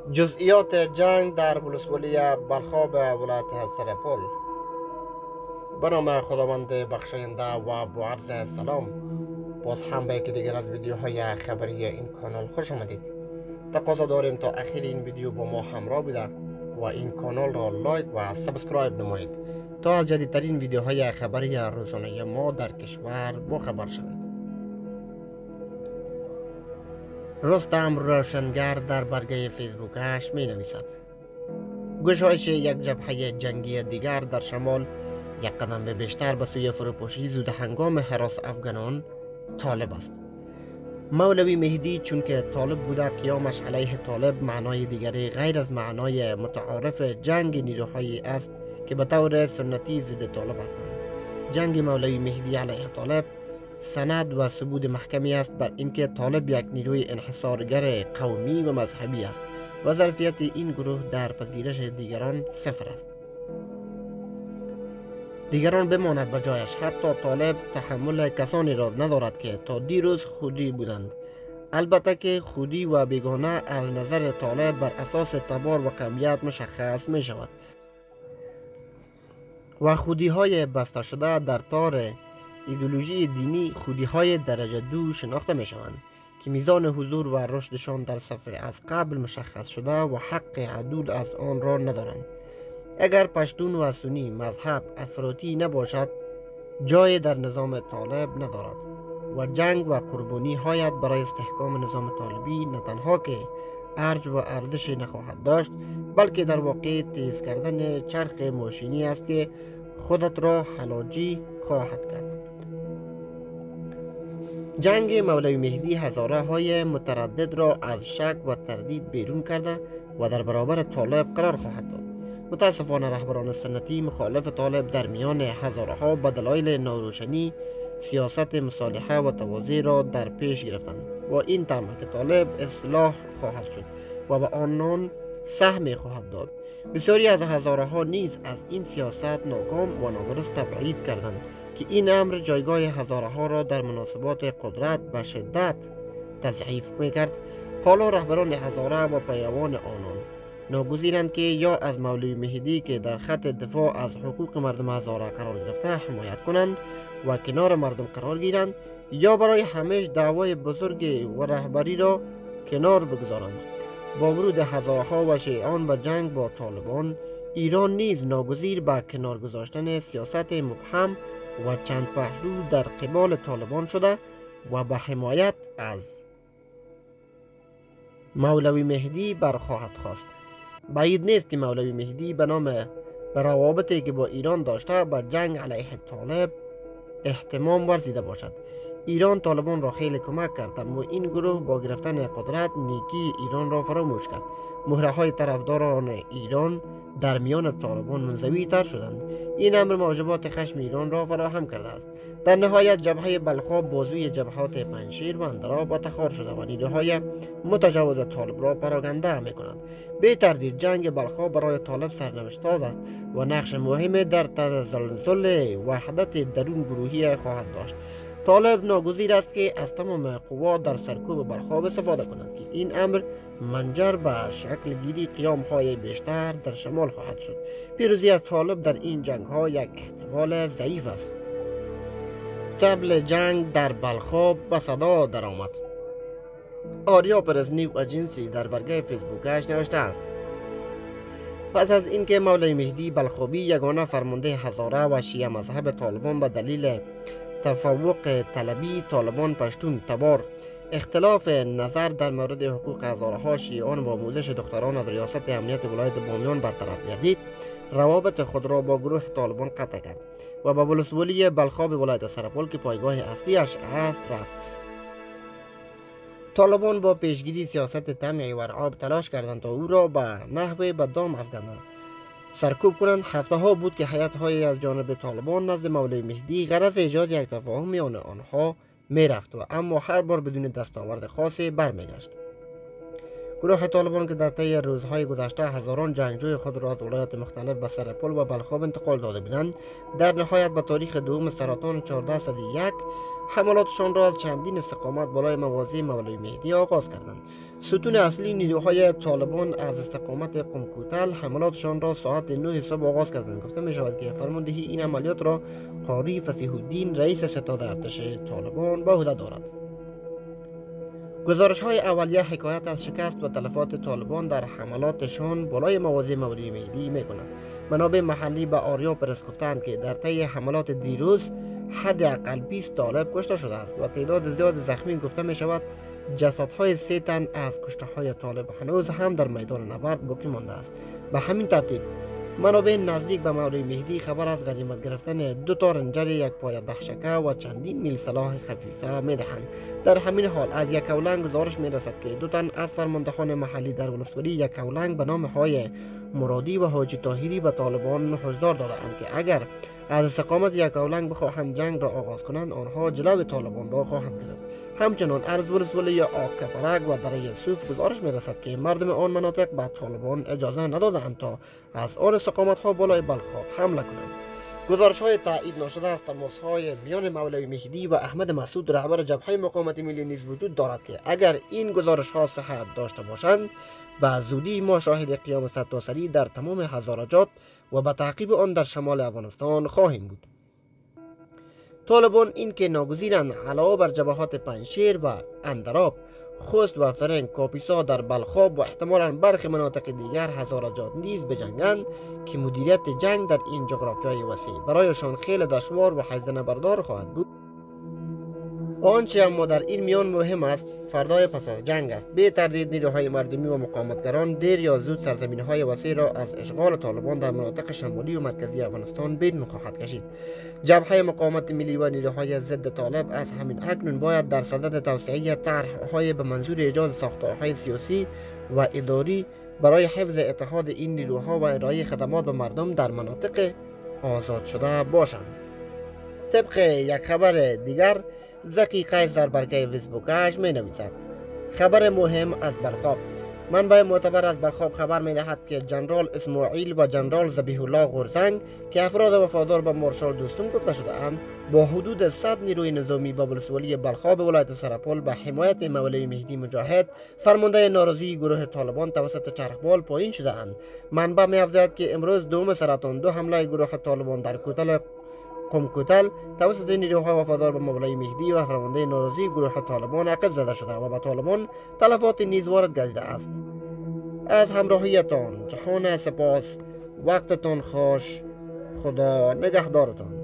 جزئیات جنگ در ولسوالی بلخاب ولایت سرپل. به نام خداوند بخشاینده و با عرض سلام، باز هم به یکی دیگر از ویدیوهای خبری این کانال خوش آمدید. تقاضا داریم تا اخیر این ویدیو با ما همراه بوده و این کانال را لایک و سابسکرایب نمایید تا از جدیدترین ویدیوهای خبری روزانه ما در کشور با خبر شوید. رستم روشنگر در برگه فیسبوکش می نویسد: گشایش یک جبهه جنگی دیگر در شمال یک قدم به بیشتر به سوی فروپاشی زود هنگام هراس افغانان طالب است. مولوی مهدی چون که طالب بوده، قیامش علیه طالب معنای دیگری غیر از معنای متعارف جنگ نیروهایی است که به طور سنتی ضد طالب هستند. جنگ مولوی مهدی علیه طالب سند و ثبوت محکمی است بر اینکه طالب یک نیروی انحصارگر قومی و مذهبی است و ظرفیت این گروه در پذیرش دیگران صفر است. دیگران بماند به جایش. حتی طالب تحمل کسانی را ندارد که تا دیروز خودی بودند. البته که خودی و بیگانه از نظر طالب بر اساس تبار و قومیت مشخص می شود و خودی های بسته شده در تار ایدئولوژی دینی خودی های درجه 2 شناخته می شوند که میزان حضور و رشدشان در صف از قبل مشخص شده و حق عدول از آن را ندارند. اگر پشتون و سنی مذهب افراطی نباشد، جای در نظام طالب ندارد و جنگ و قربانی هایت برای استحکام نظام طالبی نه تنها که ارج و ارزش نخواهد داشت، بلکه در واقع تیز کردن چرخ ماشینی است که خودت را حلاجی خواهد کرد. جنگ مولوی مهدی هزاره های متردد را از شک و تردید بیرون کرده و در برابر طالب قرار خواهد داد. متاسفانه رهبران سنتی مخالف طالب در میان هزاره ها به دلایل ناروشنی سیاست مصالحه و تواضع را در پیش گرفتند با این طمع که طالب اصلاح خواهد شد و به آنان سهم خواهد داد. بسیاری از هزاره ها نیز از این سیاست ناکام و نادرست تبعید کردند که این امر جایگاه هزاره ها را در مناسبات قدرت به شدت تضعیف میکرد. حالا رهبران هزاره و پیروان آنان ناگزیرند که یا از مولوی مهدی که در خط دفاع از حقوق مردم هزاره قرار گرفته حمایت کنند و کنار مردم قرار گیرند، یا برای همیشه دعوای بزرگ و رهبری را کنار بگذارند. با ورود هزاره ها و شیعان به جنگ با طالبان، ایران نیز ناگزیر به کنار گذاشتن سیاست مبهم و چند پهلو در قبال طالبان شده و به حمایت از مولوی مهدی برخواهد خواست. بعید نیست که مولوی مهدی به روابطی که با ایران داشته به جنگ علیه طالب اهتمام ورزیده باشد. ایران طالبان را خیلی کمک کرد، اما این گروه با گرفتن قدرت نیکی ایران را فراموش کرد. مهره های طرفداران ایران در میان طالبان منزوی تر شدند. این امر موجبات خشم ایران را فراهم کرده است. در نهایت جبهه بلخاب بازوی جبهات پنجشیر و اندراب به تخار شده و نیروهای متجاوز طالب را پراگنده می کنند. بی تردید جنگ بلخاب برای طالب سرنوشت ساز است و نقش مهمی در تزلزل وحدت درون گروهی خواهد داشت. طالب ناگزیر است که از تمام قوا در سرکوب بلخاب استفاده کنند که این امر منجر به شکل گیری قیام های بیشتر در شمال خواهد شد. پیروزی از طالب در این جنگ ها یک احتمال ضعیف است. طبل جنگ در بلخاب به صدا درآمد. آریا پرزنیو اجنسی در برگه فیسبوکش نوشته است: پس از اینکه مولوی مهدی بلخابی یگانه فرمانده هزاره و شیعه مذهب طالبان به دلیل تفوق طلبی طالبان پشتون تبار اختلاف نظر در مورد حقوق هزاره ها شیعان و آموزش دختران از ریاست امنیت ولایت بامیان برطرف گردید، روابط خود را با گروه طالبان قطع کرد و به ولسوالی بلخاب ولایت سرپل که پایگاه اصلیش است رفت. طالبان با پیشگیری سیاست طمعی و رعاب تلاش کردند تا او را به نحوی به دام افکندند سرکوب کنند. هفته ها بود که هیئت های از جانب طالبان نزد مولوی مهدی غرض ایجاد یک تفاهم میان آنها می رفت و اما هر بار بدون دستاورد خاصی برمیگشت. گروه طالبان که در طی روزهای گذشته هزاران جنگجوی خود را از ولایات مختلف به سرپل و بلخاب انتقال داده بودند، در نهایت به تاریخ 2 سرطان 1401 حملاتشان را از چندین استقامت بالای مواضع مولوی مهدی آغاز کردند. ستون اصلی نیروهای طالبان از استقامت قم کوتل حملاتشان را ساعت 9 صبح آغاز کردند. گفته می شود که فرماندهی این عملیات را قاری فصیح الدین رئیس ستاد ارتش طالبان به عهده دارد. گزارش های اولیه حکایت از شکست و تلفات طالبان در حملاتشان بالای مواضع مولوی مهدی می کند. منابع محلی به آریا پرس گفتند که در طی حملات دیروز حداقل 20 طالب کشته شده است و تعداد زیاد زخمی. گفته می شود جسدهای 3 تن از کشته های طالب هنوز هم در میدان نبرد باقی مانده است. به همین ترتیب منابع نزدیک به مولوی مهدی خبر از غنیمت گرفتن 2 تا رنجر، 1 پایه دهشکه و چندین میل سلاح خفیفه می دهند. در همین حال از یکاولنگ گزارش می رسد که 2 تن از فرماندهان محلی در ولسوالی یکاولنگ به نام های مرادی و حاجی طاهری به طالبان هشدار دادند که اگر از استقامت یکاولنگ بخواهند جنگ را آغاز کنند آنها جلو طالبان را خواهند گرفت. همچنان از ولسوالی آکپرک و دره یوسف گزارش می رسد که مردم آن مناطق به طالبان اجازه ندادند تا از آن استقامت ها بالای بلخاب حمله کنند. گزارش های تایید نشده از تماس های میان مولوی مهدی و احمد مسعود رهبر جبهه مقاومت ملی نیز وجود دارد که اگر این گزارش ها صحت داشته باشند به زودی ما شاهد قیام سرتاسری در تمام هزارجات و به تعقیب آن در شمال افغانستان خواهیم بود. طالبان این که ناگزیرند علاوه بر جبهات پنجشیر و اندراب، خوست و فرنگ، کاپیسا در بلخاب و احتمالاً برخی مناطق دیگر هزارجات نیز بجنگند که مدیریت جنگ در این جغرافیای وسیع برایشان خیلی دشوار و هزینه بردار خواهد بود. آنچه اما در این میان مهم است فردای پس از جنگ است. به تردید نیروهای مردمی و مقاومتگران دیر یا زود سرزمین‌های وسیع را از اشغال طالبان در مناطق شمالی و مرکزی افغانستان بیرون خواهد کشید. جبهه مقاومت ملی و نیروهای ضد طالب از همین اکنون باید در صدد توسعه طرح‌های به منظور ایجاد ساختارهای سیاسی و اداری برای حفظ اتحاد این نیروها و ارائه خدمات به مردم در مناطق آزاد شده باشند. طبق یک خبر دیگر زکی قیس در برگه فیسبوکش می نویسد: خبر مهم از بلخاب. منبع معتبر از بلخاب خبر می دهد که جنرال اسماعیل و جنرال ذبیح الله غورزنگ که افراد وفادار به مارشال دوستم گفته شده اند با حدود 100 نیروی نظامی به ولسوالی بلخاب ولایت سرپل به حمایت مولوی مهدی مجاهد فرمانده ناراضی گروه طالبان توسط چرخبال پایین شده اند. منبع می افزاید که امروز دوم سرطان 2 حمله گروه طالبان در کوتل قم کوتل توسط نیروهای وفادار به مولوی مهدی و فرمانده ناراضی گروه طالبان عقب زده شده و به طالبان تلفات نیز وارد گردیده است. از همراهیتان جهان سپاس. وقتتان خوش. خدا نگهدارتان.